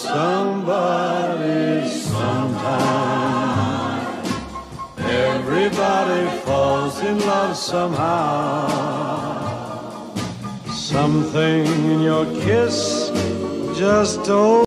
somebody sometime. Everybody falls in love somehow. Something in your kiss just told